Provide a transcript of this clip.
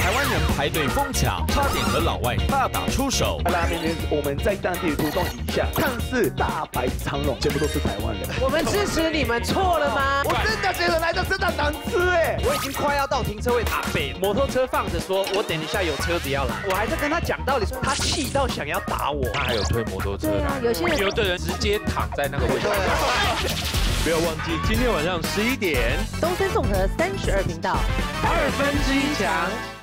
台湾人排队疯抢，差点和老外大打出手。 拉面店我们在当地的途中以下，看似大排长龙，全部都是台湾人。 我们支持你们，错了吗？ 我真的觉得来的真的难吃哎！ 我已经快要到停车位，阿北摩托车放着说，我等一下有车子要来，我还在跟他讲道理，说他气到想要打我。 他还有推摩托车来，有的人直接躺在那个位置。不要忘记今天晚上11点， 东森综合32频道 2分之1强。